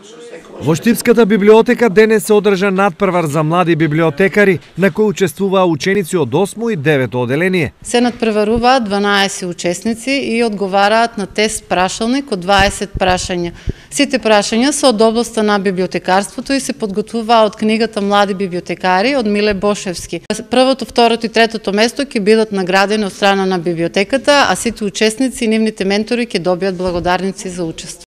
Во Штипската библиотека денес се одржа надпревар за млади библиотекари, на кој учествуваа ученици од 8 и 9 оделение. Се надпреваруваат 12 учесници и одговараат на тест прашалник од 20 прашања. Сите прашања се од областа на библиотекарството и се подготвуваа од книгата Млади библиотекари од Миле Бошевски. Првото, второто и третото место ќе бидат наградени од страна на библиотеката, а сите учесници и нивните ментори ќе добијат благодарници за учество.